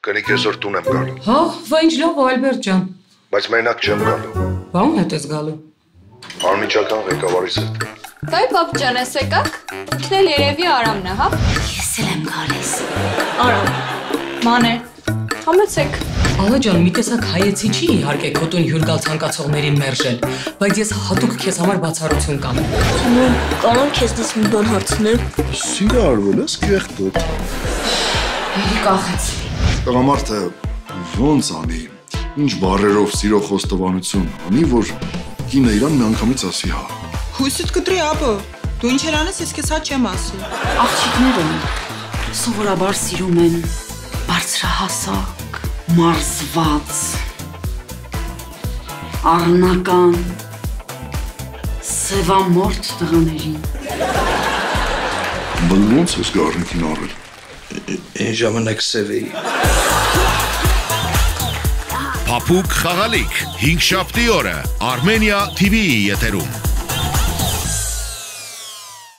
Կնիկ այսօր տուն եմ գալու։ Հա, վա ինչ լավ Ալբերտ ջան։ Բայց մենակ չեմ գալու։ Բան հետ ես գալու։ Անմիջական ղեկավարից հետ։ Բայ պապջան ես եկաք։ Ինքն էլ երևի Արամն է, հա։ Ես էլ եմ գալիս։ Արամ։ Մաներ։ Համեցեք։ Ալա ջան, մի տեսակ հայեցի չի իհարկե քոտուն հյուր գալ ցանկացողներին մերժել, բայց ես հատուկ քեզ համար բացառություն կանեմ։ Կանեմ քեզնից մի բան հարցնեմ։ Սիրը արվել ես կեղտոտ։ Էլի կախեց։ Տղամարդը ոնց անի, ինչ բարերով սիրո խոստովանություն անի, որ կինը իրան մի անգամից ասի հա։ Հույսիդ կտրի ապը, դու ինչեր անես, ես քեզ հա չեմ ասի։ Աղջիկները սովորաբար սիրում են բարձրահասակ, մարզված, առնական, սևամորթ տղաներին։ Բայց ոնց ես գառնիկին առել։ Այն ժամանակ սև էի։ Փափուկ խաղալիք 5 շաբթի օրը Armenia TV-ի եթերում։